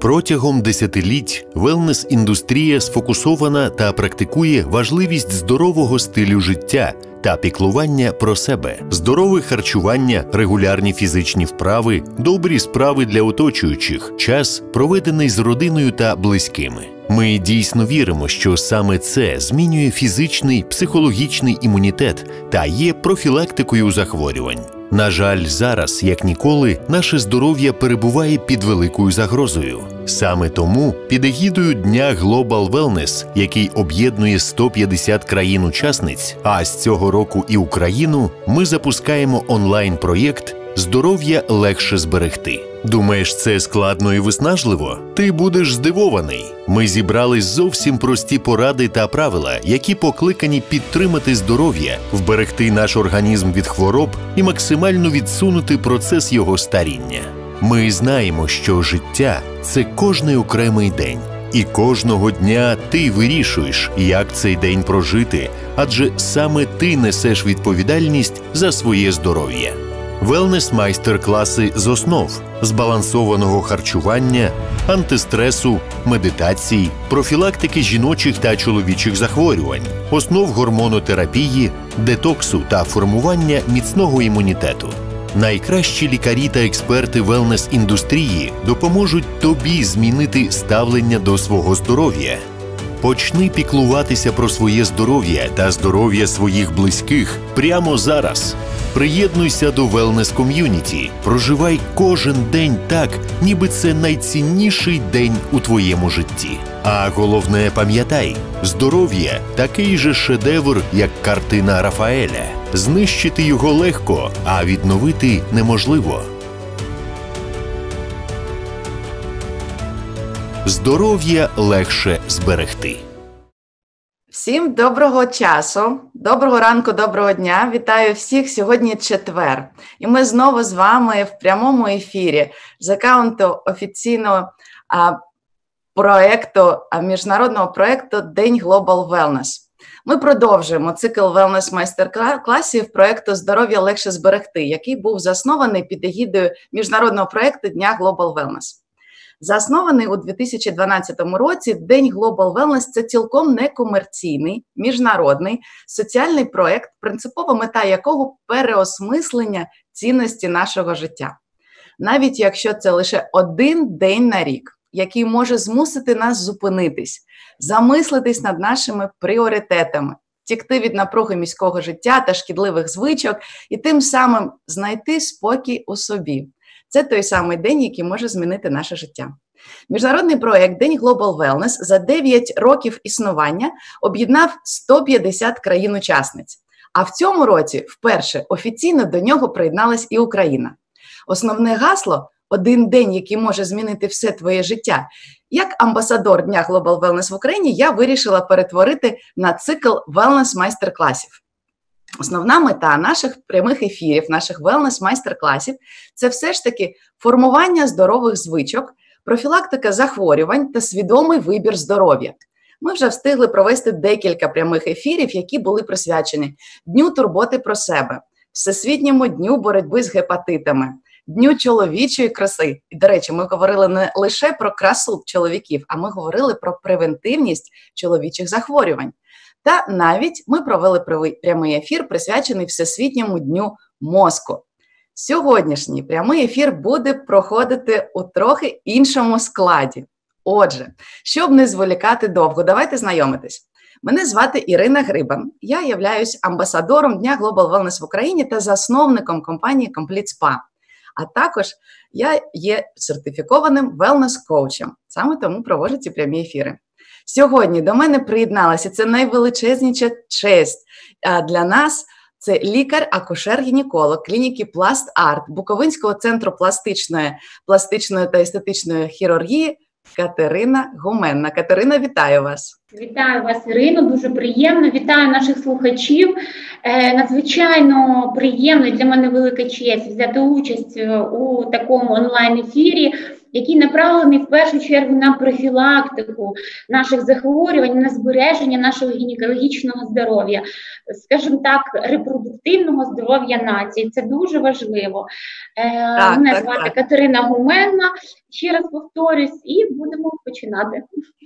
Протягом десятиліть велнес-індустрія сфокусована та практикує важливість здорового стилю життя та піклування про себе. Здорове харчування, регулярні фізичні вправи, добрі справи для оточуючих, час, проведений з родиною та близькими. Ми дійсно віримо, що саме це змінює фізичний, психологічний імунітет та є профілактикою захворювань. На жаль, зараз, як ніколи, наше здоров'я перебуває під великою загрозою. Саме тому під егідою Дня Global Wellness, який об'єднує 150 країн-учасниць, а з цього року і Україну, ми запускаємо онлайн-проєкт «Здоров'я легше зберегти». Думаєш, це складно і виснажливо? Ти будеш здивований. Ми зібрали зовсім прості поради та правила, які покликані підтримати здоров'я, вберегти наш організм від хвороб і максимально відсунути процес його старіння. Ми знаємо, що життя – це кожний окремий день. І кожного дня ти вирішуєш, як цей день прожити, адже саме ти несеш відповідальність за своє здоров'я. Велнес-майстер-класи з основ збалансованого харчування, антистресу, медитацій, профілактики жіночих та чоловічих захворювань, основ гормонотерапії, детоксу та формування міцного імунітету. Найкращі лікарі та експерти велнес-індустрії допоможуть тобі змінити ставлення до свого здоров'я. Почни піклуватися про своє здоров'я та здоров'я своїх близьких прямо зараз. Приєднуйся до велнес-ком'юніті. Проживай кожен день так, ніби це найцінніший день у твоєму житті. А головне, пам'ятай, здоров'я – такий же шедевр, як картина Рафаеля. Знищити його легко, а відновити неможливо. Здоров'я легше зберегти. Всім доброго часу, доброго ранку, доброго дня. Вітаю всіх, сьогодні четвер. І ми знову з вами в прямому ефірі з аккаунту офіційного міжнародного проєкту День Global Wellness. Ми продовжуємо цикл велнес-майстер-класів проєкту «Здоров'я легше зберегти», який був заснований під егідою міжнародного проєкту Дня Global Wellness. Заснований у 2012 році, День Global Wellness – це цілком некомерційний, міжнародний, соціальний проєкт, принципова мета якого – переосмислення цінності нашого життя. Навіть якщо це лише один день на рік, який може змусити нас зупинитись, замислитись над нашими пріоритетами, втікти від напруги міського життя та шкідливих звичок і тим самим знайти спокій у собі. Це той самий день, який може змінити наше життя. Міжнародний проєкт День Global Wellness за 9 років існування об'єднав 150 країн-учасниць. А в цьому році вперше офіційно до нього приєдналась і Україна. Основне гасло «Один день, який може змінити все твоє життя». Як амбасадор Дня Global Wellness в Україні я вирішила перетворити на цикл велнес-майстер-класів. Основна мета наших прямих ефірів, наших велнес-майстер-класів – це все ж таки формування здорових звичок, профілактика захворювань та свідомий вибір здоров'я. Ми вже встигли провести декілька прямих ефірів, які були присвячені Дню турботи про себе, Всесвітньому дню боротьби з гепатитами, Дню чоловічої краси. І, до речі, ми говорили не лише про красу чоловіків, а ми говорили про превентивність чоловічих захворювань. Та навіть ми провели прямий ефір, присвячений Всесвітньому дню мозку. Сьогоднішній прямий ефір буде проходити у трохи іншому складі. Отже, щоб не зволікати довго, давайте знайомитись. Мене звати Ірина Гриба, я являюсь амбасадором Дня Global Wellness в Україні та засновником компанії Complete Spa. А також я є сертифікованим велнес-коучем, саме тому проводжу ці прямі ефіри. Сьогодні до мене приєдналася, це найвеличезніша честь для нас, це лікар-акушер-гінеколог клініки Пласт-Арт Буковинського центру пластичної та естетичної хірургії Катерина Гуменна. Катерина, вітаю вас. Вітаю вас, Ірино, дуже приємно. Вітаю наших слухачів. Надзвичайно приємно, для мене велика честь взяти участь у такому онлайн-ефірі. який направлений в першу чергу на профілактику наших захворювань, на збереження нашого гінекологічного здоров'я, скажімо так, репродуктивного здоров'я нації. Це дуже важливо. Мене звати Катерина Гуменна, ще раз повторюсь, і будемо починати.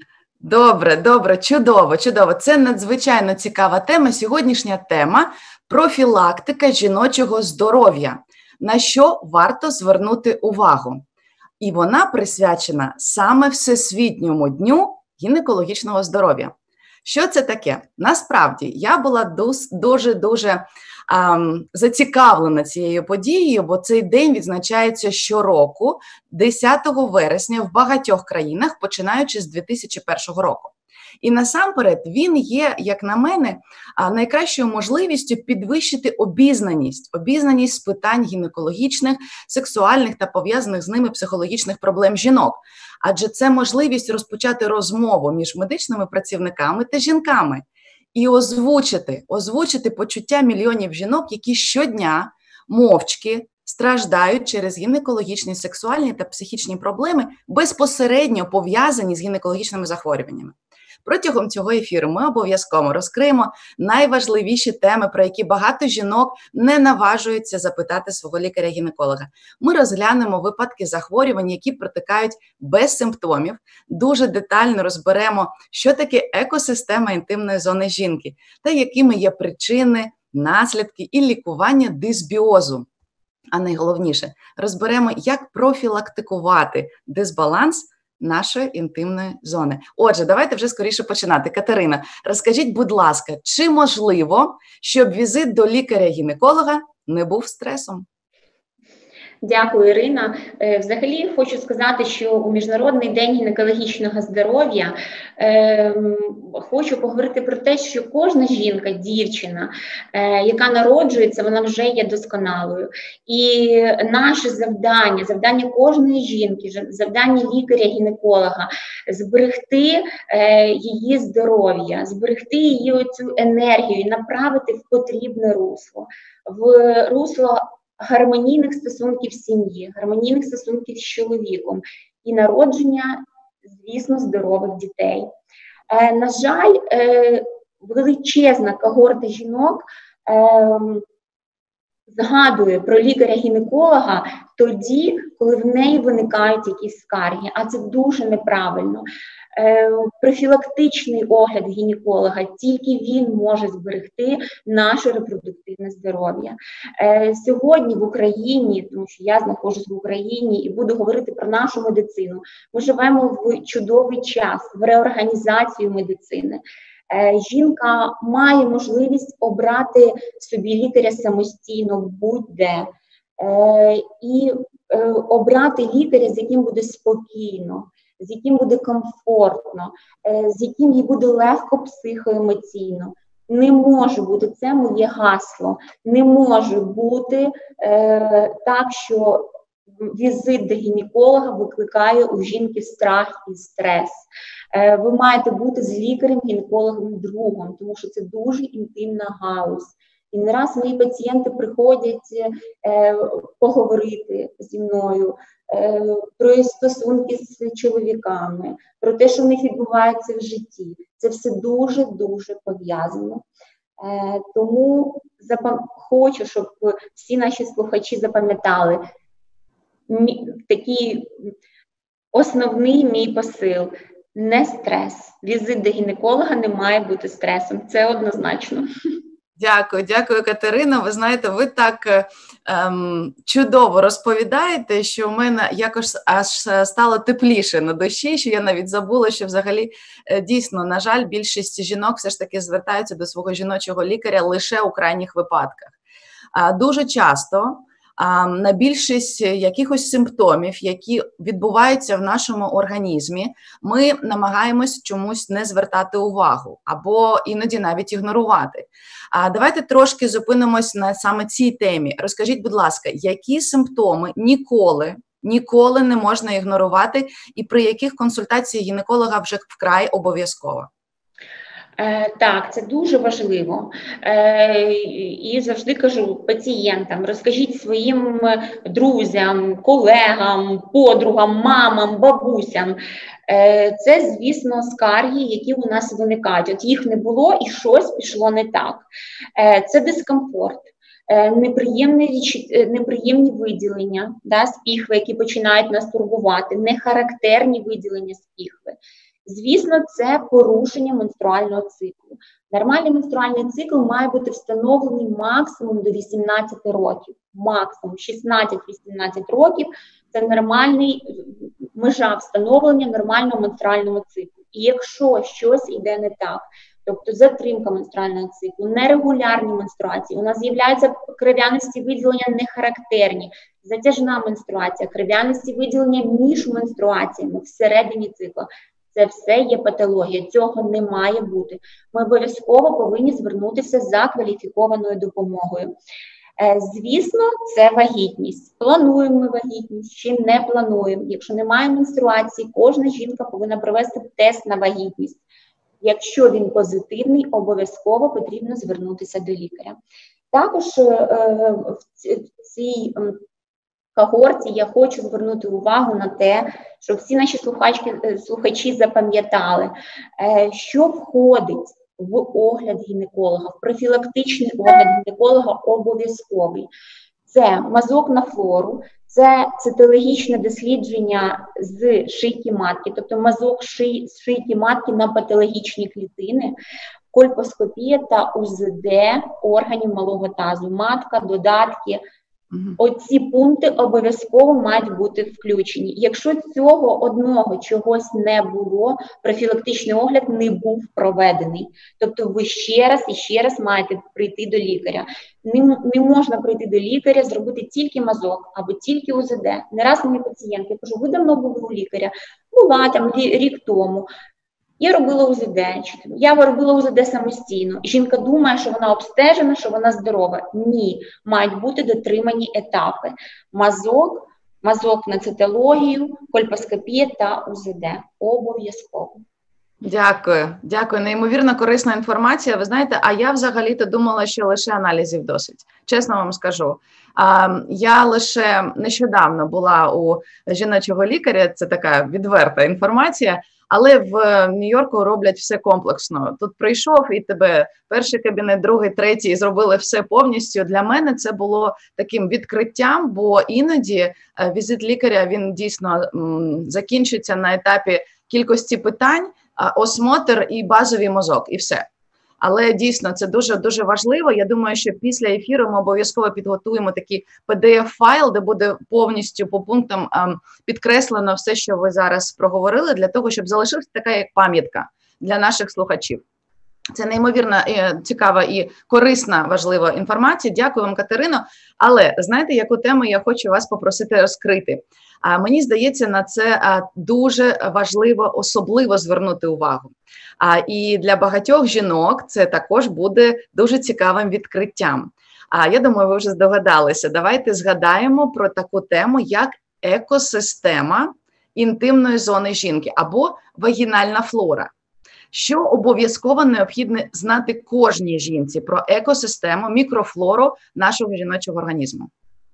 Добре, чудово. Це надзвичайно цікава тема. Сьогоднішня тема – профілактика жіночого здоров'я. На що варто звернути увагу? І вона присвячена саме Всесвітньому дню гінекологічного здоров'я. Що це таке? Насправді, я була дуже зацікавлена цією подією, бо цей день відзначається щороку, 10 вересня в багатьох країнах, починаючи з 2001 року. І насамперед він є, як на мене, найкращою можливістю підвищити обізнаність з питань гінекологічних, сексуальних та пов'язаних з ними психологічних проблем жінок. Адже це можливість розпочати розмову між медичними працівниками та жінками і озвучити почуття мільйонів жінок, які щодня мовчки страждають через гінекологічні, сексуальні та психічні проблеми, безпосередньо пов'язані з гінекологічними захворюваннями. Протягом цього ефіру ми обов'язково розкриємо найважливіші теми, про які багато жінок не наважуються запитати свого лікаря-гінеколога. Ми розглянемо випадки захворювань, які протикають без симптомів, дуже детально розберемо, що таке екосистема інтимної зони жінки та якими є причини, наслідки і лікування дисбіозу. А найголовніше, розберемо, як профілактикувати дисбаланс нашої інтимної зони. Отже, давайте вже скоріше починати. Катерина, розкажіть, будь ласка, чи можливо, щоб візит до лікаря-гінеколога не був стресом? Дякую, Ірина. Взагалі хочу сказати, що у Міжнародний день гінекологічного здоров'я хочу поговорити про те, що кожна жінка, дівчина, яка народжується, вона вже є досконалою. І наше завдання кожної жінки, завдання лікаря-гінеколога – зберегти її здоров'я, зберегти її оцю енергію, направити в потрібне русло, в русло гармонійних стосунків в сім'ї, гармонійних стосунків з чоловіком і народження, звісно, здорових дітей. На жаль, величезна когорта жінок згадує про лікаря-гінеколога тоді, коли в неї виникають якісь скарги, а це дуже неправильно. Профілактичний огляд гінеколога, тільки він може зберегти наше репродуктивне здоров'я. Сьогодні в Україні, тому що я знаходжусь в Україні і буду говорити про нашу медицину, ми живемо в чудовий час, в реорганізацію медицини. Жінка має можливість обрати собі лікаря самостійно будь-де і обрати лікаря, з яким буде спокійно, з яким буде комфортно, з яким їй буде легко психоемоційно. Не може бути, це моє гасло, не може бути так, що візит до гінеколога викликає у жінки страх і стрес. Ви маєте бути з лікарем-гінекологом другом, тому що це дуже інтимна галузь. І не раз мої пацієнти приходять поговорити зі мною про стосунки з чоловіками, про те, що в них відбувається в житті. Це все дуже-дуже пов'язано. Тому хочу, щоб всі наші слухачі запам'ятали такий основний мій посил – не стрес. Візит до гінеколога не має бути стресом, це однозначно. Дякую, Катерино. Ви знаєте, ви так чудово розповідаєте, що в мене якось аж стало тепліше на душі, що я навіть забула, що взагалі дійсно, на жаль, більшість жінок все ж таки звертаються до свого жіночого лікаря лише у крайніх випадках. Дуже часто на більшість якихось симптомів, які відбуваються в нашому організмі, ми намагаємось чомусь не звертати увагу або іноді навіть ігнорувати. Давайте трошки зупинимось на саме цій темі. Розкажіть, будь ласка, які симптоми ніколи не можна ігнорувати і при яких консультації гінеколога вже вкрай обов'язково? Так, це дуже важливо. І завжди кажу пацієнтам, розкажіть своїм друзям, колегам, подругам, мамам, бабусям. Це, звісно, скарги, які у нас виникають. От їх не було і щось пішло не так. Це дискомфорт. Неприємні виділення, да, з піхви, які починають нас турбувати, нехарактерні виділення з піхви. Звісно, це порушення менструального циклу. Нормальний менструальний цикл має бути встановлений максимум до 18 років. Максимум 16-18 років – це нормальний межа встановлення нормального менструального циклу. І якщо щось йде не так, тобто затримка менструального циклу, нерегулярні менструації, у нас з'являються кров'янисті виділення нехарактерні, затяжна менструація, кров'янисті виділення між менструаціями всередині цикла. Це все є патологія, цього не має бути. Ми обов'язково повинні звернутися за кваліфікованою допомогою. Звісно, це вагітність. Плануємо ми вагітність чи не плануємо. Якщо немає менструації, кожна жінка повинна провести тест на вагітність. Якщо він позитивний, обов'язково потрібно звернутися до лікаря. Також в цій когорті я хочу звернути увагу на те, щоб всі наші слухачі запам'ятали, що входить в огляд гінеколога, в профілактичний огляд гінеколога обов'язковий. Це мазок на флору, це цитологічне дослідження з шийки матки, тобто мазок з шийки матки на патологічні клітини, кольпоскопія та УЗД органів малого тазу, матка, додатки. Оці пункти обов'язково мають бути включені. Якщо цього одного чогось не було, профілактичний огляд не був проведений. Тобто ви ще раз і ще раз маєте прийти до лікаря. Не можна прийти до лікаря, зробити тільки мазок або тільки УЗД. Не раз мені пацієнти, я кажу, ви давно були у лікаря? Була там рік тому. Я робила УЗД, я робила УЗД самостійно. Жінка думає, що вона обстежена, що вона здорова. Ні, мають бути дотримані етапи. Мазок на цитологію, кольпоскопія та УЗД. Обов'язково. Дякую. Неймовірно корисна інформація. Ви знаєте, а я взагалі-то думала, що лише аналізів досить. Чесно вам скажу. Я лише нещодавно була у жіночого лікаря, це така відверта інформація, але в Нью-Йорку роблять все комплексно. Тут прийшов і тебе перший кабінет, другий, третій, і зробили все повністю. Для мене це було таким відкриттям, бо іноді візит лікаря, він дійсно закінчується на етапі кількості питань, осмотр і базовий мазок, і все. Але дійсно це дуже-дуже важливо. Я думаю, що після ефіру ми обов'язково підготуємо такий PDF-файл, де буде повністю по пунктам підкреслено все, що ви зараз проговорили, для того, щоб залишилася така як пам'ятка для наших слухачів. Це неймовірно цікава і корисна, важлива інформація. Дякую вам, Катерино. Але знаєте, яку тему я хочу вас попросити розкрити? Мені здається, на це дуже важливо особливо звернути увагу. І для багатьох жінок це також буде дуже цікавим відкриттям. Я думаю, ви вже здогадалися. Давайте згадаємо про таку тему, як екосистема інтимної зони жінки або вагінальна флора. Що обов'язково необхідно знати кожній жінці про екосистему, мікрофлору нашого жіночого організму?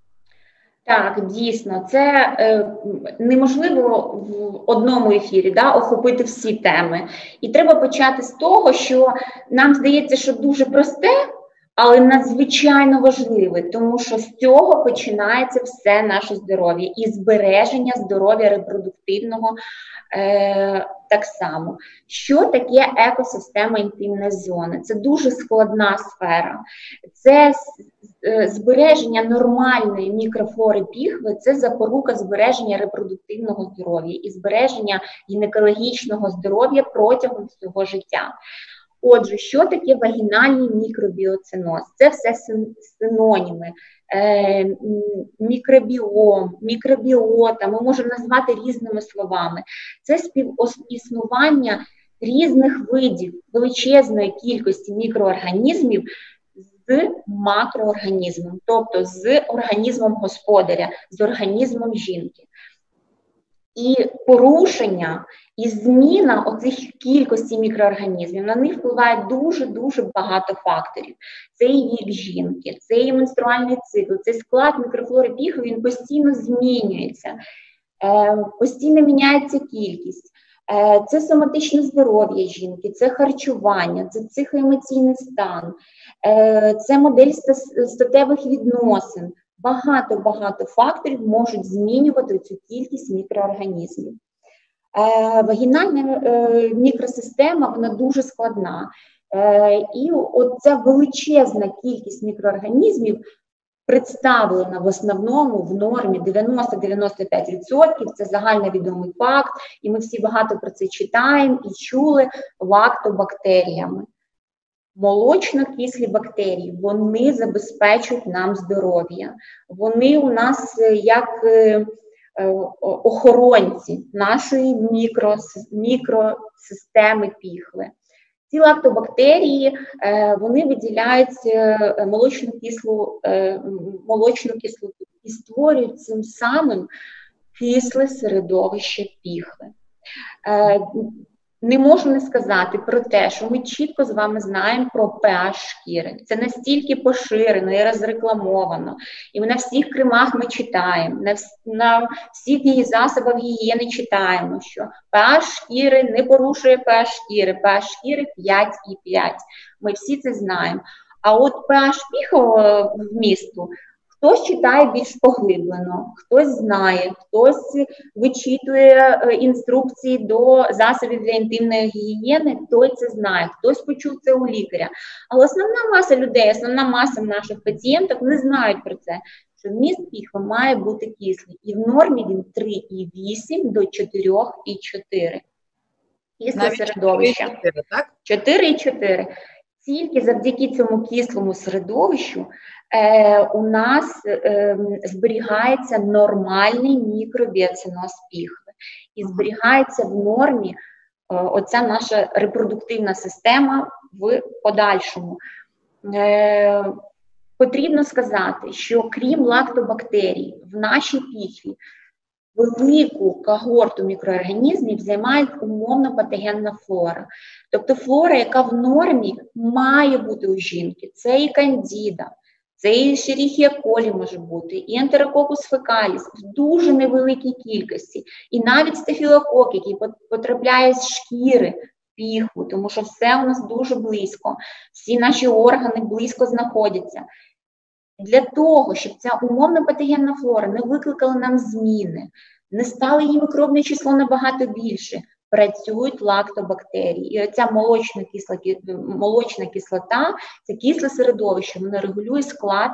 Так, дійсно, це неможливо в одному ефірі охопити всі теми. І треба почати з того, що нам здається, що дуже просте, але надзвичайно важливе, тому що з цього починається все наше здоров'я і збереження здоров'я репродуктивного так само. Що таке екосистема інтимної зони? Це дуже складна сфера. Це збереження нормальної мікрофлори піхви, це запорука збереження репродуктивного здоров'я і збереження гінекологічного здоров'я протягом всього життя. Отже, що таке вагінальний мікробіоциноз? Це все синоніми. Мікробіом, мікробіота, ми можемо назвати різними словами. Це співіснування різних видів, величезної кількості мікроорганізмів з макроорганізмом, тобто з організмом господаря, з організмом жінки. І порушення, і зміна оцих кількості мікроорганізмів, на них впливає дуже-дуже багато факторів. Це і вік жінки, це і менструальний цикл, це склад мікрофлори піхви, він постійно змінюється, постійно міняється кількість. Це соматичне здоров'я жінки, це харчування, це психоемоційний стан, це модель статевих відносин. Багато факторів можуть змінювати цю кількість мікроорганізмів. Вагінальна мікросистема, вона дуже складна. І оця величезна кількість мікроорганізмів представлена в основному в нормі 90-95%, це загальновідомий факт, і ми всі багато про це читаємо і чули, лактобактеріями. Молочно-кислі бактерії, вони забезпечують нам здоров'я. Вони у нас як охоронці нашої мікросистеми піхви. Ці лактобактерії, вони виділяють молочну кислоту і створюють цим самим кисле середовище піхви. Не можу не сказати про те, що ми чітко з вами знаємо про pH шкіри. Це настільки поширено і розрекламовано. І на всіх кремах ми читаємо, на всіх її засобах гігієни читаємо, що pH шкіри не порушує pH шкіри, pH шкіри 5,5. Ми всі це знаємо. А от pH піхового вмісту хтось читає більш поглиблено, хтось знає, хтось вичитує інструкції до засобів для інтимної гігієни, той це знає, хтось почув це у лікаря. Але основна маса людей, основна маса наших пацієнтів не знають про це, що вміст піхви має бути кислий. І в нормі він 3,8 до 4,4. Кисле середовище. 4,4. Тільки завдяки цьому кислому середовищу у нас зберігається нормальний мікробіоциноз піхви. І зберігається в нормі оця наша репродуктивна система в подальшому. Потрібно сказати, що крім лактобактерій, в нашій піхві велику когорту мікроорганізмів займає умовно патогенна флора. Тобто флора, яка в нормі має бути у жінки. Це і кандіда, це і Ешерихія колі може бути, і ентерококус фекаліс в дуже невеликій кількості. І навіть стафілокок, який потрапляє з шкіри в піхву, тому що все у нас дуже близько, всі наші органи близько знаходяться. Для того, щоб ця умовно патогенна флора не викликала нам зміни, не стало її мікробне число набагато більше, працюють лактобактерії. І оця молочна кислота, це кисле середовище, воно регулює склад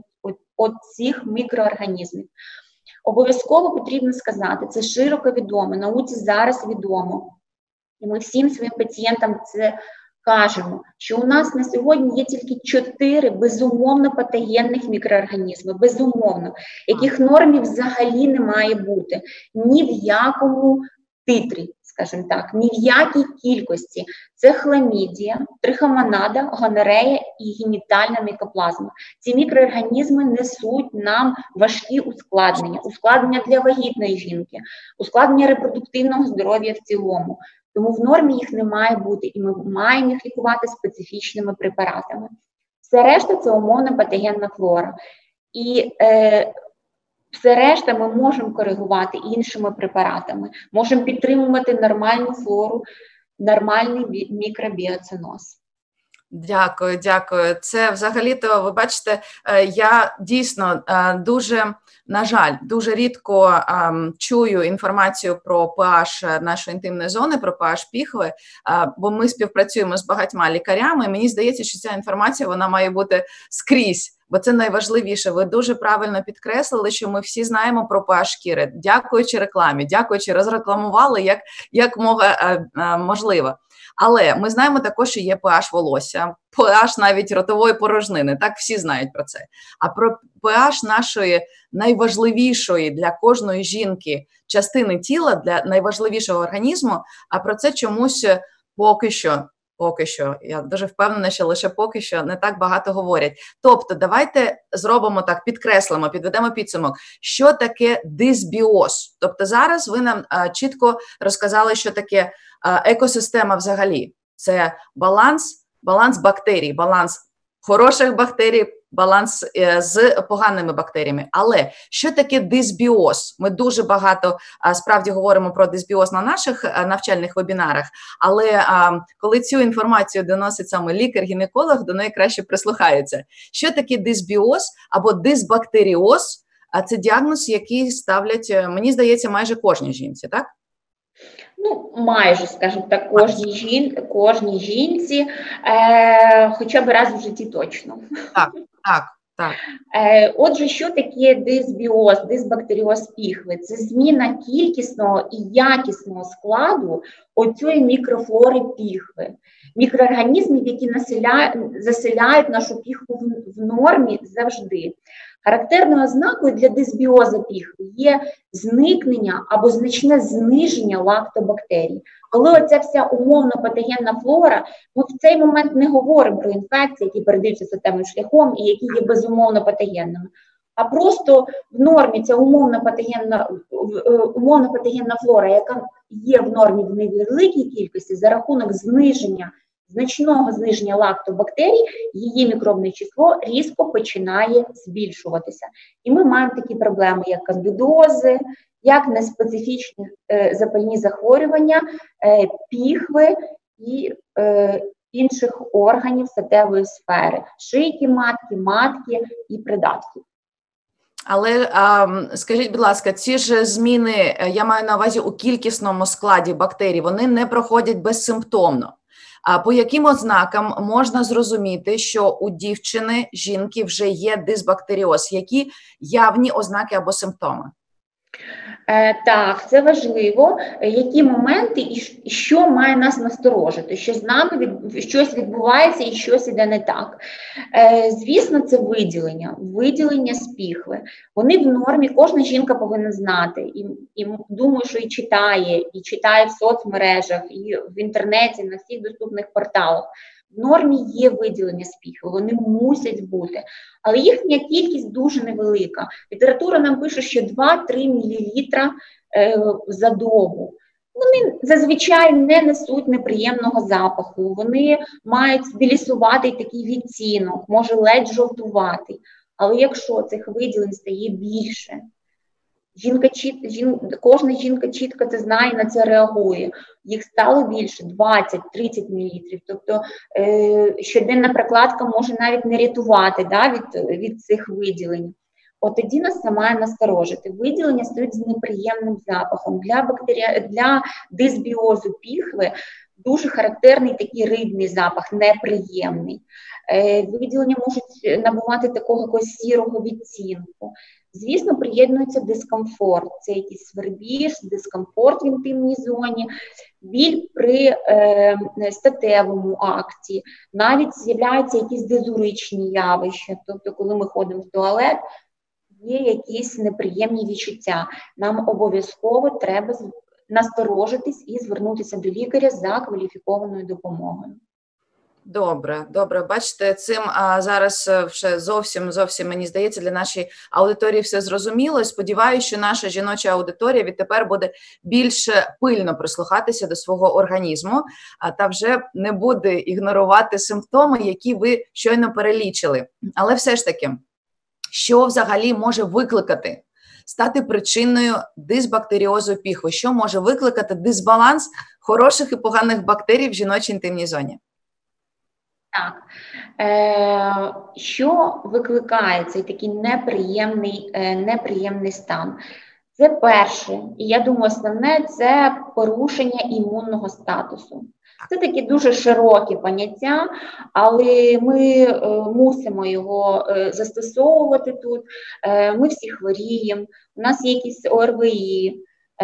цих мікроорганізмів. Обов'язково потрібно сказати, це широко відомо, науці зараз відомо, і ми всім своїм пацієнтам це кажемо, що у нас на сьогодні є тільки 4 безумовно патогенних мікроорганізми, безумовно, яких нормів взагалі не має бути ні в якому титрі, скажімо так, ні в якій кількості. Це хламідія, трихомонада, гонорея і генітальна мікоплазма. Ці мікроорганізми несуть нам важкі ускладнення для вагітної жінки, ускладнення репродуктивного здоров'я в цілому. Тому в нормі їх не має бути, і ми маємо їх лікувати специфічними препаратами. Все решта – це умовно патогенна флора. І все решта ми можемо коригувати іншими препаратами, можемо підтримувати нормальну флору, нормальний мікробіоциноз. Дякую, дякую. Це взагалі-то, ви бачите, я дійсно дуже, на жаль, дуже рідко чую інформацію про pH нашої інтимної зони, про pH піхви, бо ми співпрацюємо з багатьма лікарями, і мені здається, що ця інформація, вона має бути скрізь, бо це найважливіше. Ви дуже правильно підкреслили, що ми всі знаємо про pH шкіри, дякуючи рекламі, дякуючи, розрекламували, як можливо. Але ми знаємо також, що є pH волосся, pH навіть ротової порожнини, так всі знають про це. А про pH нашої найважливішої для кожної жінки частини тіла, для найважливішого організму, а про це чомусь поки що Поки що. Я дуже впевнена, що лише поки що не так багато говорять. Тобто, давайте зробимо так, підкреслимо, підведемо підсумок. Що таке дисбіоз? Тобто зараз ви нам чітко розказали, що таке екосистема взагалі. Це баланс бактерій, баланс хороших бактерій, баланс з поганими бактеріями. Але що таке дисбіоз? Ми дуже багато справді говоримо про дисбіоз на наших навчальних вебінарах, але коли цю інформацію доносить саме лікар-гінеколог, до неї краще прислухаються. Що таке дисбіоз або дисбактеріоз? А це діагноз, який ставлять, мені здається, майже кожній жінці, так? Ну, майже, скажімо так, кожній жінці, хоча б раз в житті точно. Так. Отже, що таке дисбіоз, дисбактеріоз піхви? Це зміна кількісного і якісного складу оцієї мікрофлори піхви. Мікроорганізмів, які заселяють нашу піхву в нормі завжди. Характерною ознакою для дисбіозу піхви є зникнення або значне зниження лактобактерій. Коли оця вся умовно-патогенна флора, ми в цей момент не говоримо про інфекції, які передаються статевим шляхом і які є безумовно патогенними, а просто в нормі ця умовно-патогенна флора, яка є в нормі в невеликій кількості за рахунок значного зниження лактобактерій, її мікробне число різко починає збільшуватися. І ми маємо такі проблеми, як кандидози, як неспецифічні запальні захворювання, піхви і інших органів статевої сфери, шийки матки і придатків. Але скажіть, будь ласка, ці ж зміни, я маю на увазі у кількісному складі бактерій, вони не проходять безсимптомно. А по яким ознакам можна зрозуміти, що у дівчини, жінки вже є дисбактеріоз? Які явні ознаки або симптоми? Так, це важливо. Які моменти і що має нас насторожити? Що з нами щось відбувається і щось іде не так? Звісно, це виділення з піхви. Вони в нормі, кожна жінка повинна знати. І думаю, що і читає в соцмережах, і в інтернеті, на всіх доступних порталах. В нормі є виділення з піхви, вони мусять бути, але їхня кількість дуже невелика. Література нам пише, що 2-3 мл за добу. Вони зазвичай не несуть неприємного запаху, вони мають білісуватий такий відтінок, може ледь жовтуватий. Але якщо цих виділень стає більше, кожна жінка чітко це знає, на це реагує. Їх стало більше, 20-30 мл. Тобто щоденна прокладка може навіть не рятувати від цих виділень. От тоді нас це має насторожити. Виділення стають з неприємним запахом. Для дисбіозу піхви дуже характерний такий рибний запах, неприємний. Виділення можуть набувати такого якогось сірого відтінку. Звісно, приєднується дискомфорт. Це якийсь свербіж, дискомфорт в інтимній зоні, біль при статевому акті. Навіть з'являються якісь дезуричні явища. Тобто, коли ми ходимо в туалет, є якісь неприємні відчуття. Нам обов'язково треба насторожитись і звернутися до лікаря за кваліфікованою допомогою. Добре. Бачите, цим зараз вже зовсім, мені здається, для нашої аудиторії все зрозуміло. Сподіваюся, що наша жіноча аудиторія відтепер буде більш пильно прислухатися до свого організму, та вже не буде ігнорувати симптоми, які ви щойно перелічили. Але все ж таки, що взагалі може стати причиною дисбактеріозу піхви? Що може викликати дисбаланс хороших і поганих бактерій в жіночій інтимній зоні? Так, що викликає цей такий неприємний стан? Це перше, і я думаю, основне – це порушення імунного статусу. Це такі дуже широкі поняття, але ми мусимо його застосовувати тут. Ми всі хворіємо, у нас є якісь ОРВІ,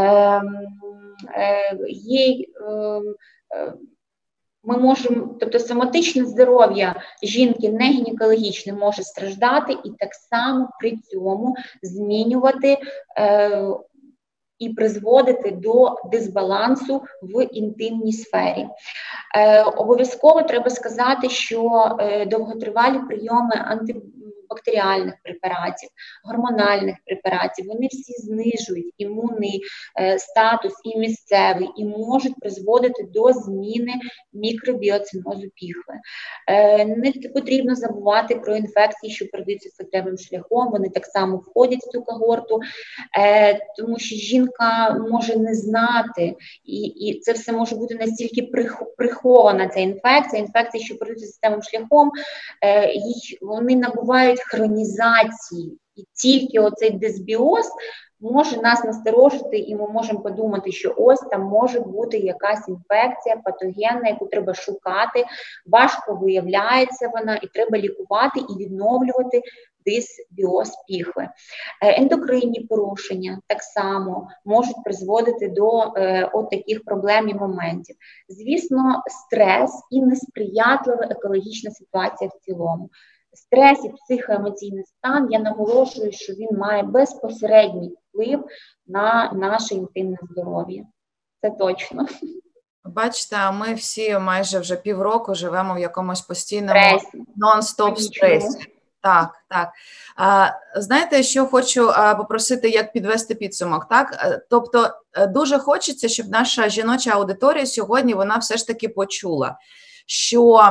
ми можемо, тобто соматичне здоров'я жінки, не гінекологічне, може страждати і так само при цьому змінювати і призводити до дисбалансу в інтимній сфері. Обов'язково треба сказати, що довготривалі прийоми антибактеріальних препаратів, гормональних препаратів, вони всі знижують імунний статус і місцевий, і можуть призводити до зміни мікробіоцинозу піхви. Не потрібно забувати про інфекції, що передаються статевим шляхом, вони так само входять в цю когорту, тому що жінка може не знати, і це все може бути настільки прихована ця інфекція, що передаються статевим шляхом, вони набувають хронізації, і тільки оцей дисбіоз може нас насторожити, і ми можемо подумати, що ось там може бути якась інфекція патогенна, яку треба шукати, важко виявляється вона, і треба лікувати і відновлювати дисбіоз піхви. Ендокринні порушення так само можуть призводити до от таких проблем і моментів. Звісно, стрес і несприятлива екологічна ситуація в цілому. Стрес і психоемоційний стан, я наголошую, що він має безпосередній вплив на наше інтимне здоров'я. Це точно. Бачите, а ми всі майже вже півроку живемо в якомусь постійному нон-стоп стресі. Так, так. Знаєте, що хочу попросити, як підвести підсумок, так? Тобто дуже хочеться, щоб наша жіноча аудиторія сьогодні, вона все ж таки почула, що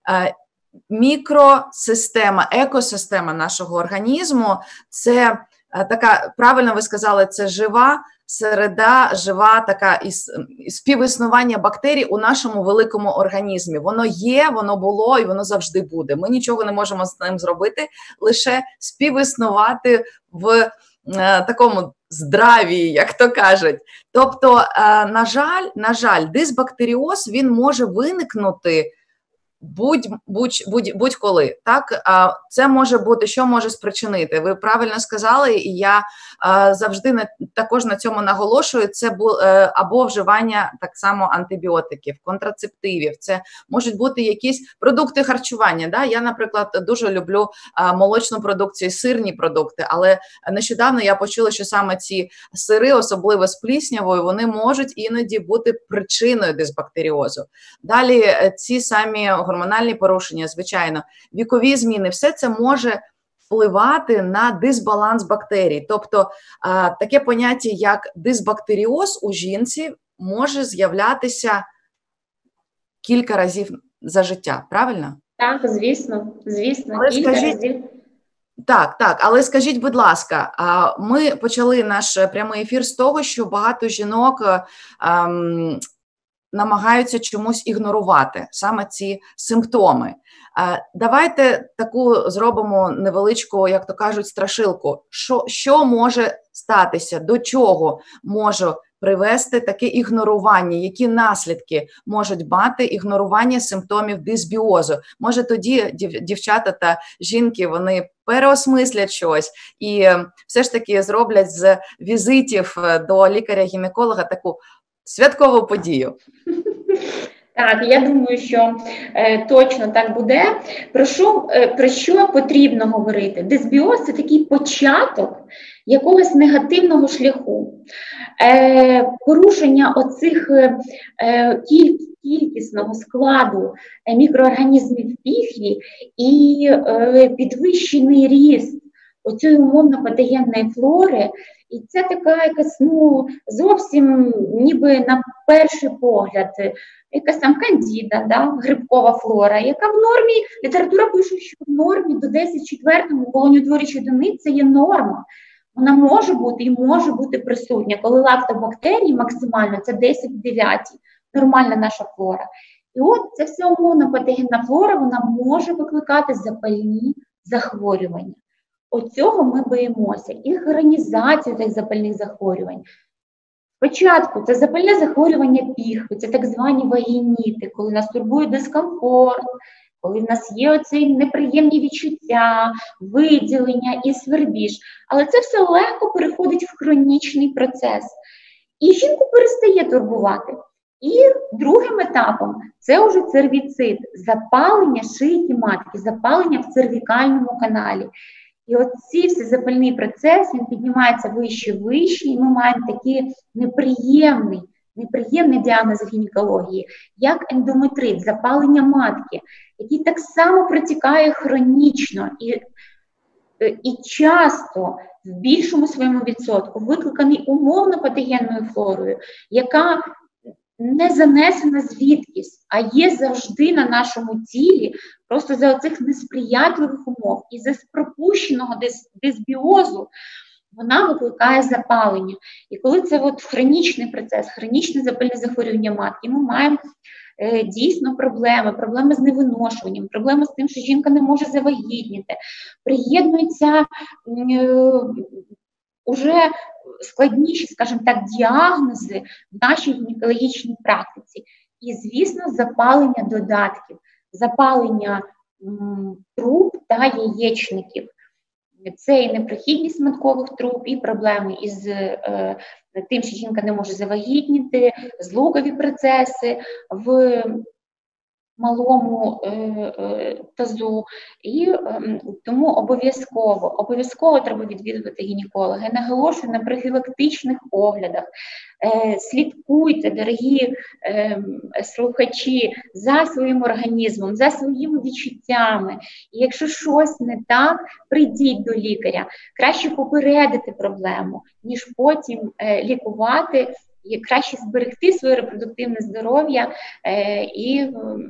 мікросистема, екосистема нашого організму – це така, правильно ви сказали, це жива середа, жива така співіснування бактерій у нашому великому організмі. Воно є, воно було і воно завжди буде. Ми нічого не можемо з ним зробити, лише співіснувати в такому здравії, як то кажуть. Тобто, на жаль, дисбактеріоз, він може виникнути будь-коли, так? Це може бути, що може спричинити. Ви правильно сказали, і я завжди також на цьому наголошую, це або вживання так само антибіотиків, контрацептивів, це можуть бути якісь продукти харчування. Да? Я, наприклад, дуже люблю молочну продукцію, сирні продукти, але нещодавно я почула, що саме ці сири, особливо з пліснявою, вони можуть іноді бути причиною дисбактеріозу. Далі ці самі гормональні порушення, звичайно, вікові зміни, все це може впливати на дисбаланс бактерій. Тобто таке поняття, як дисбактеріоз у жінці може з'являтися кілька разів за життя, правильно? Так, звісно, кілька разів. Так, але скажіть, будь ласка, ми почали наш прямий ефір з того, що багато жінок намагаються чомусь ігнорувати саме ці симптоми. Давайте таку зробимо невеличку, як то кажуть, страшилку. Що може статися, до чого може привести таке ігнорування, які наслідки можуть мати ігнорування симптомів дисбіозу? Може тоді дівчата та жінки, вони переосмислять щось і все ж таки зроблять з візитів до лікаря-гінеколога таку святкову подію. Так, я думаю, що точно так буде. Про що потрібно говорити? Дисбіоз – це такий початок якогось негативного шляху. Порушення оцих кількісного складу мікроорганізмів піхві і підвищений ріст оцієї умовно-патогенної флори. І це така якась, зовсім ніби на перший погляд, якась там кандіда, да, грибкова флора, яка в нормі, література пише, що в нормі до 10,4 колоніутворюючої одиниці це є норма. Вона може бути і може бути присутня. Коли лактобактерії максимально, це 10,9, нормальна наша флора. І от ця вся умовна патогенна флора, вона може викликати запальні захворювання. От цього ми боїмося. І хронізацію цих запальних захворювань. Спочатку це запальне захворювання піхви, це так звані вагініти, коли нас турбує дискомфорт, коли в нас є оці неприємні відчуття, виділення і свербіж. Але це все легко переходить в хронічний процес. І жінку перестає турбувати. І другим етапом це вже цервіцит, запалення шийки матки, запалення в цервікальному каналі. І оцей всезапальний процес, він піднімається вище, вище, і ми маємо такий неприємний діагноз гінекології, як ендометрит, запалення матки, який так само протікає хронічно і часто в більшому своєму відсотку викликаний умовно патогенною флорою, яка не занесена звідкись, а є завжди на нашому тілі, просто за оцих несприятливих умов і за пропущеного дисбіозу, вона викликає запалення. І коли це от хронічний процес, хронічне запальне захворювання матки, ми маємо дійсно проблеми з невиношуванням, проблеми з тим, що жінка не може завагітніти, приєднуються уже складніші, скажімо так, діагнози в нашій гінекологічній практиці. І, звісно, запалення додатків, запалення труб та яєчників. Це і непрохідність маткових труб, і проблеми із тим, що жінка не може завагітніти, злогові процеси в малому тазу. І тому обов'язково треба відвідувати гінеколога. Я наголошую на профілактичних оглядах. Слідкуйте, дорогі слухачі, за своїм організмом, за своїми відчуттями. І якщо щось не так, прийдіть до лікаря. Краще попередити проблему, ніж потім лікувати. І краще зберегти своє репродуктивне здоров'я і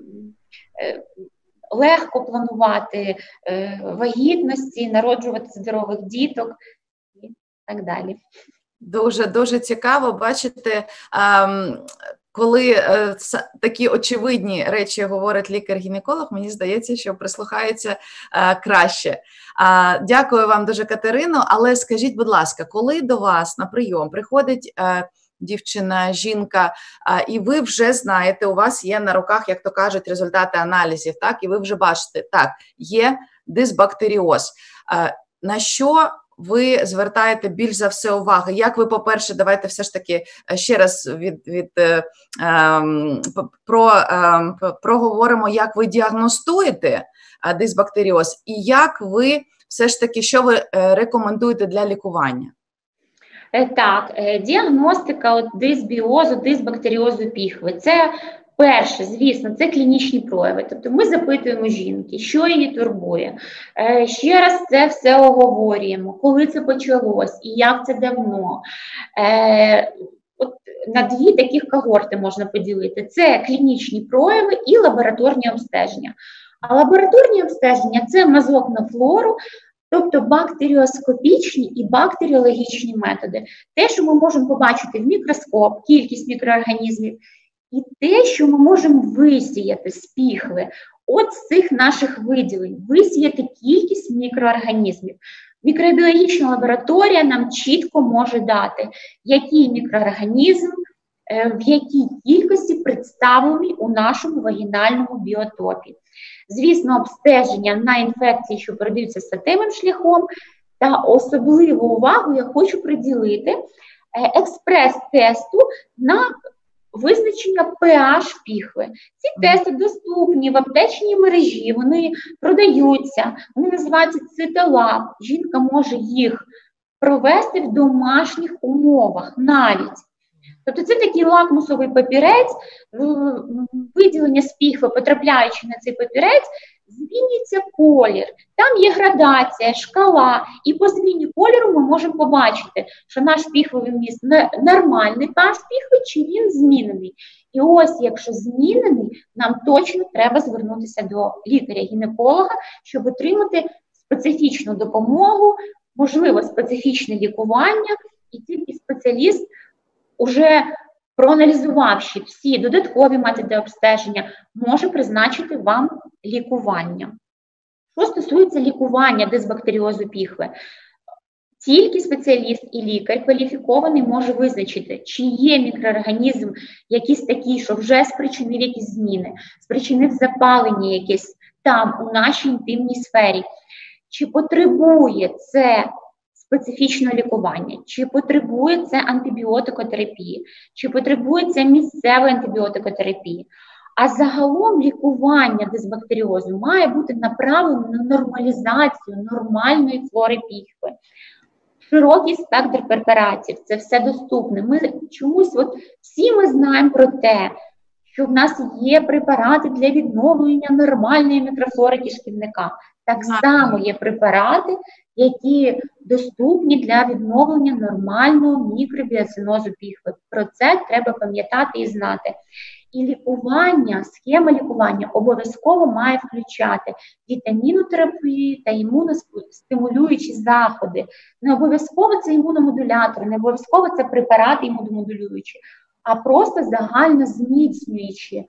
легко планувати вагітності, народжувати здорових діток і так далі. Дуже цікаво бачити, коли такі очевидні речі говорить лікар-гінеколог, мені здається, що прислухаються краще. Дякую вам дуже, Катерино, але скажіть, будь ласка, коли до вас на прийом приходить дівчина, жінка, і ви вже знаєте, у вас є на руках, як то кажуть, результати аналізів, так, і ви вже бачите, так, є дисбактеріоз. На що ви звертаєте більш за все уваги? Як ви, по-перше, давайте все ж таки ще раз проговоримо, як ви діагностуєте дисбактеріоз, і як ви все ж таки, що ви рекомендуєте для лікування? Так, діагностика дисбіозу, дисбактеріозу піхви – це перше, звісно, це клінічні прояви. Тобто ми запитуємо жінки, що її турбує. Ще раз це все оговорюємо, коли це почалось і як це давно. На дві таких когорти можна поділити. Це клінічні прояви і лабораторні обстеження. А лабораторні обстеження – це мазок на флору, тобто бактеріоскопічні і бактеріологічні методи. Те, що ми можемо побачити в мікроскоп, кількість мікроорганізмів, і те, що ми можемо висіяти з піхви, от з цих наших виділень, висіяти кількість мікроорганізмів. Мікробіологічна лабораторія нам чітко може дати, який мікроорганізм, в якій кількості представлений у нашому вагінальному біотопі. Звісно, обстеження на інфекції, що передаються статевим шляхом, та особливу увагу я хочу приділити експрес-тесту на визначення pH піхви. Ці тести доступні в аптечній мережі, вони продаються, вони називаються Цитолаб. Жінка може їх провести в домашніх умовах навіть. Тобто це такий лакмусовий папірець, виділення з піхви, потрапляючи на цей папірець, змінюється колір. Там є градація, шкала, і по зміні кольору ми можемо побачити, що наш піхвовий вміст нормальний pH піхви, чи він змінений. І ось, якщо змінений, нам точно треба звернутися до лікаря-гінеколога, щоб отримати специфічну допомогу, можливо, специфічне лікування, і тільки спеціаліст, уже проаналізувавши всі додаткові методи обстеження, може призначити вам лікування. Що стосується лікування дисбактеріозу піхви, тільки спеціаліст і лікар кваліфікований може визначити, чи є мікроорганізм якийсь такий, що вже спричинив якісь зміни, спричинив запалення якесь там, у нашій інтимній сфері, чи потребує це специфічного лікування, чи потребує це антибіотикотерапії, чи потребує це місцевої антибіотикотерапії. А загалом лікування дисбактеріозу має бути направлено на нормалізацію нормальної флори піхви. Широкий спектр препаратів, це все доступне. Ми чомусь, всі ми знаємо про те, що в нас є препарати для відновлення нормальної мікрофлори кишківника. Так само є препарати, які доступні для відновлення нормального мікробіоцинозу піхви. Про це треба пам'ятати і знати. І лікування, схема лікування обов'язково має включати вітамінотерапію та імуностимулюючі заходи. Не обов'язково це імуномодулятори, не обов'язково це препарати імуномодулюючі, а просто загально зміцнюючі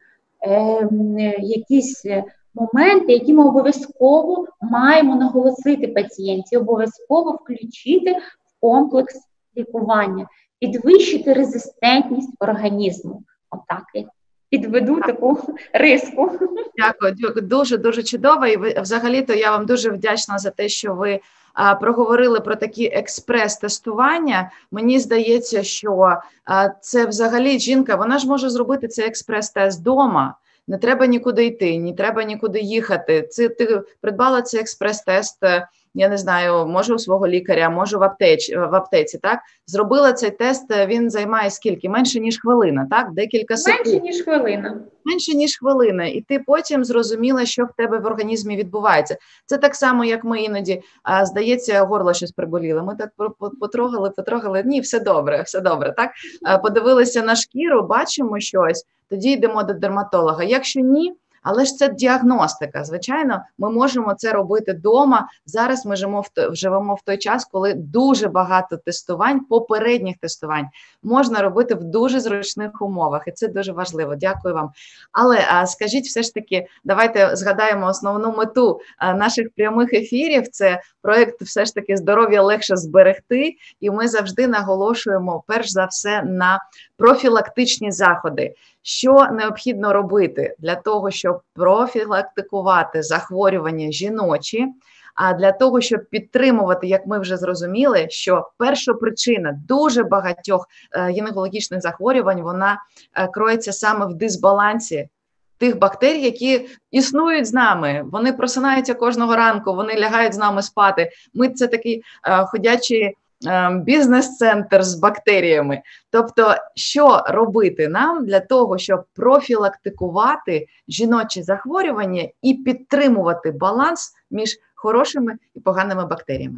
якісь моменти, які ми обов'язково маємо наголосити пацієнті, обов'язково включити в комплекс лікування, підвищити резистентність організму. Отак я підведу таку риску. Дякую, дуже чудово. І взагалі-то я вам дуже вдячна за те, що ви проговорили про такі експрес-тестування. Мені здається, що це взагалі жінка, вона ж може зробити цей експрес-тест вдома. Не треба нікуди йти, не треба нікуди їхати. Ти придбала цей експрес-тест, я не знаю, може у свого лікаря, може в аптеці, так? Зробила цей тест, він займає скільки? Менше, ніж хвилина, так? Декілька секунд. Менше, ніж хвилина. Менше, ніж хвилина. І ти потім зрозуміла, що в тебе в організмі відбувається. Це так само, як ми іноді, здається, горло щось приболіло. Ми так потрогали, ні, все добре, так? Подивилися на шкіру, бачимо щось, тоді йдемо до дерматолога. Якщо ні, але ж це діагностика. Звичайно, ми можемо це робити вдома. Зараз ми живемо в той час, коли дуже багато тестувань, попередніх тестувань можна робити в дуже зручних умовах. І це дуже важливо. Дякую вам. Але скажіть все ж таки, давайте згадаємо основну мету наших прямих ефірів. Це проєкт все ж таки «Здоров'я легше зберегти». І ми завжди наголошуємо, перш за все, на профілактичні заходи. Що необхідно робити для того, щоб профілактикувати захворювання жіночі, а для того, щоб підтримувати, як ми вже зрозуміли, що першопричина дуже багатьох гінекологічних захворювань, вона кроється саме в дисбалансі тих бактерій, які існують з нами. Вони просинаються кожного ранку, вони лягають з нами спати. Ми це такий ходячий бізнес-центр з бактеріями. Тобто, що робити нам для того, щоб профілактикувати жіночі захворювання і підтримувати баланс між хорошими і поганими бактеріями?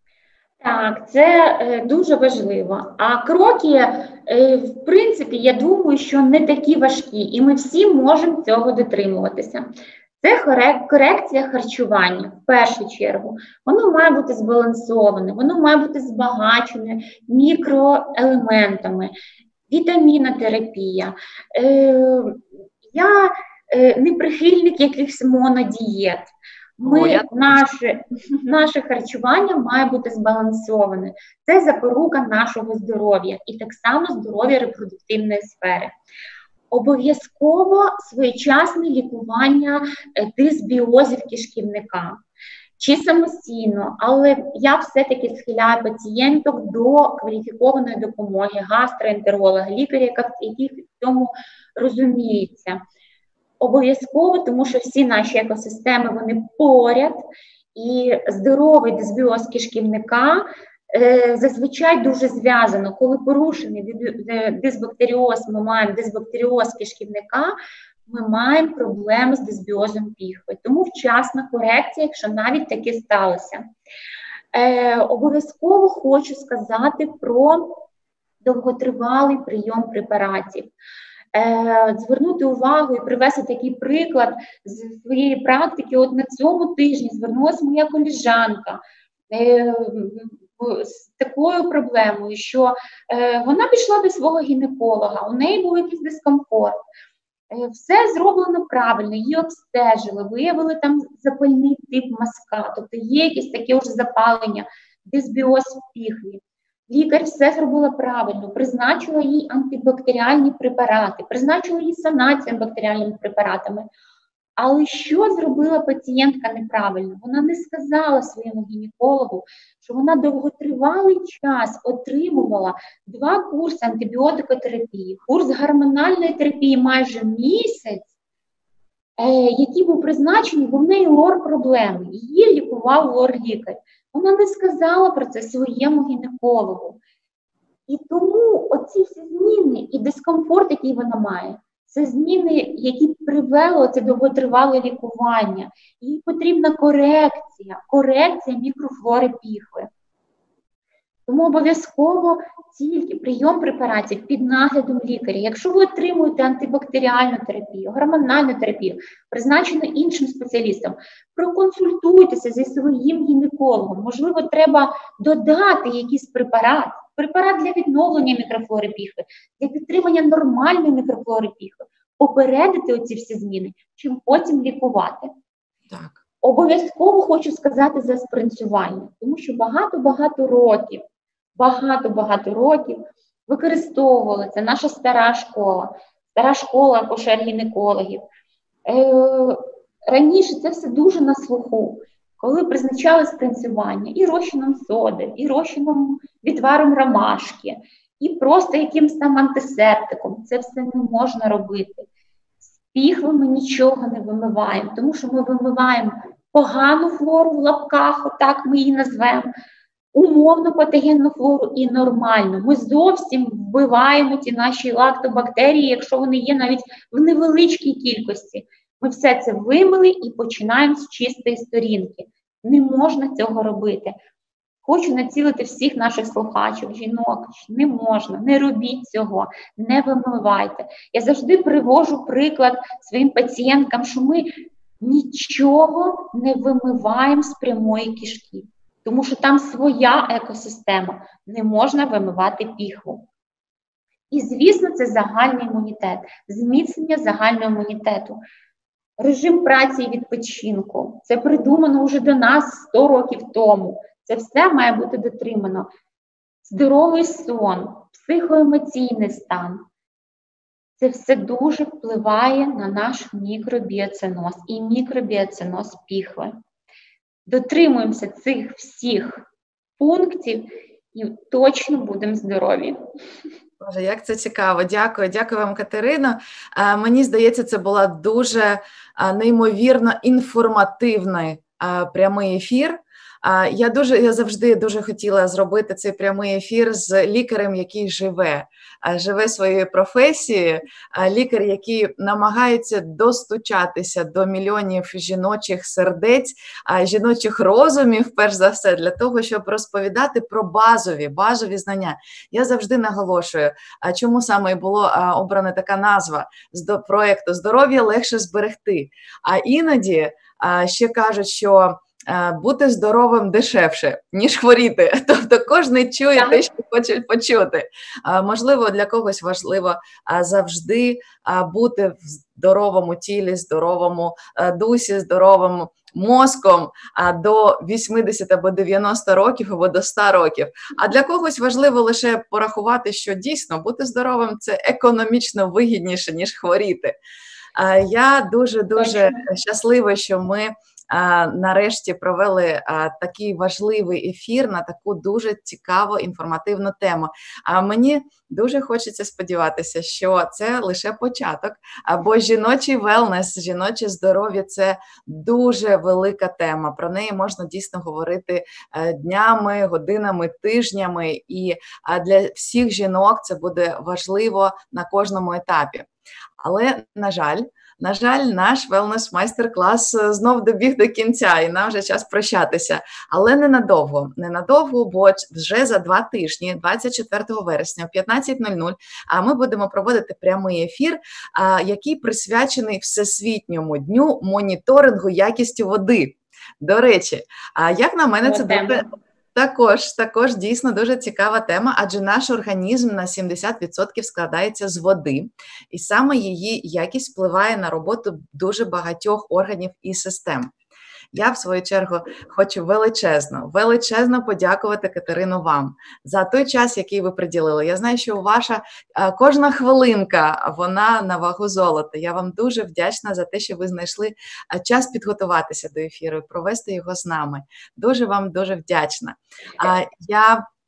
Так, це дуже важливо. А кроки, в принципі, я думаю, що не такі важкі, і ми всі можемо цього дотримуватися. Це корекція харчування, в першу чергу. Воно має бути збалансоване, воно має бути збагачене мікроелементами, вітамінотерапія. Я не прихильник якихось монодієт. Наше харчування має бути збалансоване. Це запорука нашого здоров'я і так само здоров'я репродуктивної сфери. Обов'язково своєчасне лікування дисбіозів кишківника. Чи самостійно, але я все-таки схиляю пацієнток до кваліфікованої допомоги, гастроентеролога, лікаря, який в цьому розуміється. Обов'язково, тому що всі наші екосистеми, вони поряд, і здоровий дисбіоз кишківника зазвичай дуже зв'язано. Коли порушений дисбактеріоз, ми маємо дисбактеріоз кишківника, ми маємо проблеми з дисбіозом піхви. Тому вчасна корекція, якщо навіть таке сталося. Обов'язково хочу сказати про довготривалий прийом препаратів. Звернути увагу і привести такий приклад з своєї практики. От на цьому тижні звернулася моя колежанка з такою проблемою, що вона пішла до свого гінеколога, у неї був якийсь дискомфорт. Все зроблено правильно, її обстежили, виявили там запальний тип мазка, тобто є якесь таке вже запалення, дисбіоз в піхві. Лікар все зробила правильно, призначила їй антибактеріальні препарати, призначила їй санацію бактеріальними препаратами. Але що зробила пацієнтка неправильно? Вона не сказала своєму гінекологу, що вона довготривалий час отримувала 2 курси антибіотикотерапії, курс гормональної терапії майже місяць, який був призначений, бо в неї лор-проблеми. Її лікував лор-лікар. Вона не сказала про це своєму гінекологу. І тому оці всі зміни і дискомфорт, який вона має, це зміни, які привели це довготривале лікування. Їй потрібна корекція мікрофлори піхви. Тому обов'язково тільки прийом препаратів під наглядом лікаря. Якщо ви отримуєте антибактеріальну терапію, гормональну терапію, призначену іншим спеціалістом, проконсультуйтеся зі своїм гінекологом. Можливо, треба додати якийсь препарат для відновлення мікрофлори піхви, для підтримання нормальної мікрофлори піхви, попередити оці всі зміни, чим потім лікувати. Так. Обов'язково хочу сказати за спринцювання, тому що багато років використовували, це наша стара школа акушер-гінекологів. Раніше це все дуже на слуху, коли призначали спринцювання і розчином соди, і розчином відваром ромашки, і просто якимось там антисептиком. Це все не можна робити. З піхви ми нічого не вимиваємо, тому що ми вимиваємо погану флору в лапках, отак ми її назвемо, умовно патогенну флору і нормальну. Ми зовсім вбиваємо ті наші лактобактерії, якщо вони є навіть в невеличкій кількості. Ми все це вимили і починаємо з чистої сторінки. Не можна цього робити. Хочу націлити всіх наших слухачів, жінок, не можна, не робіть цього, не вимивайте. Я завжди привожу приклад своїм пацієнткам, що ми нічого не вимиваємо з прямої кишки, тому що там своя екосистема, не можна вимивати піхву. І, звісно, це загальний імунітет, зміцнення загального імунітету. Режим праці і відпочинку. Це придумано вже до нас 100 років тому. Це все має бути дотримано. Здоровий сон, психоемоційний стан. Це все дуже впливає на наш мікробіоценоз і мікробіоценоз піхви. Дотримуємося цих всіх пунктів і точно будемо здорові. Боже, як це цікаво. Дякую вам, Катерино. Мені здається, це була дуже неймовірно інформативний прямий ефір. Я завжди дуже хотіла зробити цей прямий ефір з лікарем, який живе своєю професією, лікар, який намагається достучатися до мільйонів жіночих сердець, жіночих розумів, перш за все, для того, щоб розповідати про базові знання. Я завжди наголошую, чому саме і була обрана така назва проєкту «Здоров'я легше зберегти». А іноді ще кажуть, що бути здоровим дешевше, ніж хворіти. Тобто кожен чує те, що хоче почути. Можливо, для когось важливо завжди бути в здоровому тілі, здоровому дусі, здоровим мозком до 80 або 90 років, або до 100 років. А для когось важливо лише порахувати, що дійсно бути здоровим – це економічно вигідніше, ніж хворіти. Я дуже щаслива, що ми нарешті провели такий важливий ефір на таку дуже цікаву інформативну тему. Мені дуже хочеться сподіватися, що це лише початок, бо жіночий велнес, жіноче здоров'я – це дуже велика тема. Про неї можна дійсно говорити днями, годинами, тижнями, і для всіх жінок це буде важливо на кожному етапі. Але, на жаль, наш велнес-майстер-клас знов добіг до кінця, і нам вже час прощатися. Але ненадовго, бо вже за 2 тижні, 24 вересня о 15:00, ми будемо проводити прямий ефір, який присвячений Всесвітньому дню моніторингу якістю води. До речі, як на мене, це буде... Також дійсно дуже цікава тема, адже наш організм на 70% складається з води, і саме її якість впливає на роботу дуже багатьох органів і систем. Я, в свою чергу, хочу величезно подякувати, Катерино, вам за той час, який ви приділили. Я знаю, що ваша кожна хвилинка, вона на вагу золота. Я вам дуже вдячна за те, що ви знайшли час підготуватися до ефіру, провести його з нами. Дуже вам вдячна.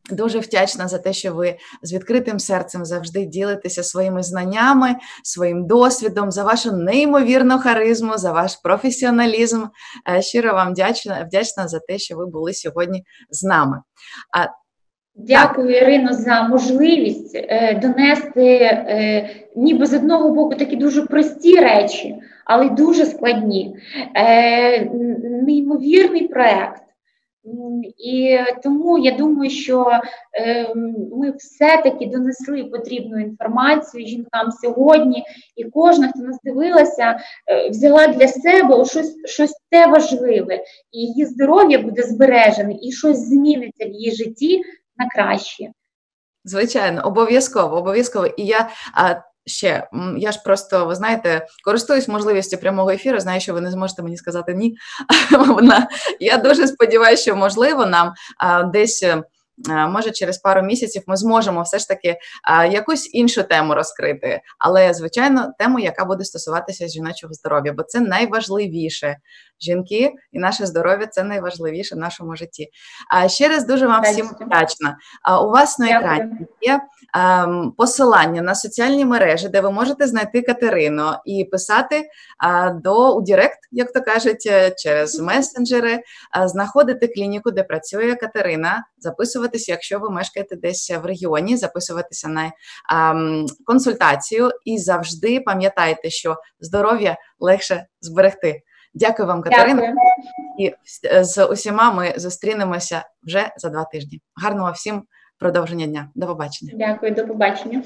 Дуже вдячна за те, що ви з відкритим серцем завжди ділитеся своїми знаннями, своїм досвідом, за вашу неймовірну харизму, за ваш професіоналізм. Щиро вам вдячна за те, що ви були сьогодні з нами. Дякую, Ірино, за можливість донести ніби з одного боку такі дуже прості речі, але й дуже складні. Неймовірний проєкт. І тому я думаю, що ми все-таки донесли потрібну інформацію жінкам сьогодні, і кожна, хто нас дивилася, взяла для себе щось те важливе, і її здоров'я буде збережене, і щось зміниться в її житті на краще. Звичайно, обов'язково. І я ж просто, ви знаєте, користуюсь можливістю прямого ефіру, знаю, що ви не зможете мені сказати ні. Я дуже сподіваюся, що, можливо, нам десь, може, через пару місяців ми зможемо все ж таки якусь іншу тему розкрити. Але, звичайно, тему, яка буде стосуватися жіночого здоров'я, бо це найважливіше. Жінки і наше здоров'я – це найважливіше в нашому житті. Ще раз дуже вам всім вдячна. У вас на екрані є посилання на соціальні мережі, де ви можете знайти Катерину і писати у Директ, як то кажуть, через месенджери, знаходити клініку, де працює Катерина, записуватися, якщо ви мешкаєте десь в регіоні, записуватися на консультацію і завжди пам'ятайте, що здоров'я легше зберегти. Дякую вам, Катерина. Дякую. І з усіма ми зустрінемося вже за 2 тижні. Гарного всім продовження дня. До побачення. Дякую, до побачення.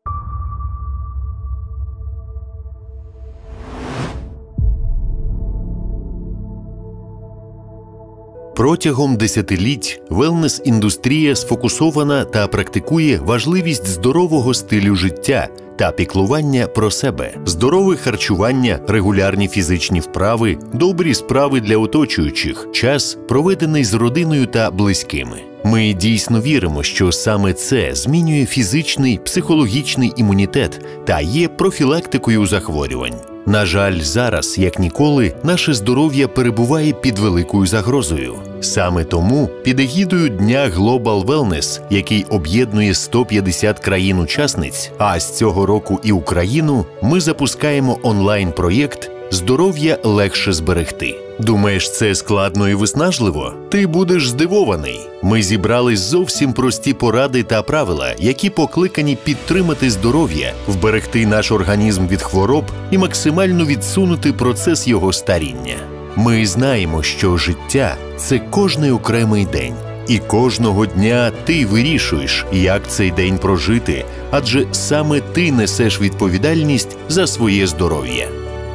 Протягом десятиліть велнес-індустрія сфокусована та практикує важливість здорового стилю життя та піклування про себе. Здорове харчування, регулярні фізичні вправи, добрі справи для оточуючих, час, проведений з родиною та близькими. Ми дійсно віримо, що саме це змінює фізичний, психологічний імунітет та є профілактикою захворювань. На жаль, зараз, як ніколи, наше здоров'я перебуває під великою загрозою. Саме тому під егідою Дня Global Wellness, який об'єднує 150 країн-учасниць, а з цього року і Україну, ми запускаємо онлайн-проєкт «Здоров'я легше зберегти». Думаєш, це складно і виснажливо? Ти будеш здивований. Ми зібрали зовсім прості поради та правила, які покликані підтримати здоров'я, вберегти наш організм від хвороб і максимально відсунути процес його старіння. Ми знаємо, що життя – це кожний окремий день. І кожного дня ти вирішуєш, як цей день прожити, адже саме ти несеш відповідальність за своє здоров'я.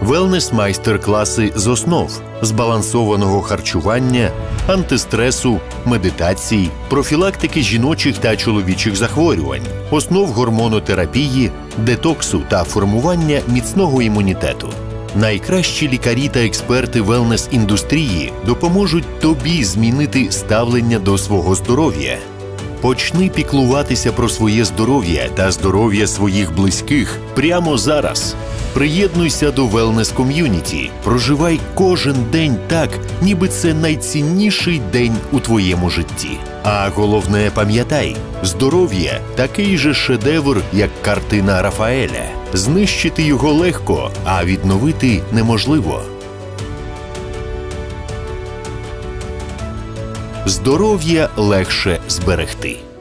Велнес-майстер-класи з основ збалансованого харчування, антистресу, медитації, профілактики жіночих та чоловічих захворювань, основ гормонотерапії, детоксу та формування міцного імунітету. Найкращі лікарі та експерти велнес-індустрії допоможуть тобі змінити ставлення до свого здоров'я. Почни піклуватися про своє здоров'я та здоров'я своїх близьких прямо зараз. Приєднуйся до Wellness-ком'юніті. Проживай кожен день так, ніби це найцінніший день у твоєму житті. А головне, пам'ятай, здоров'я – такий же шедевр, як картина Рафаеля. Знищити його легко, а відновити неможливо. Здоров'я легше зберегти.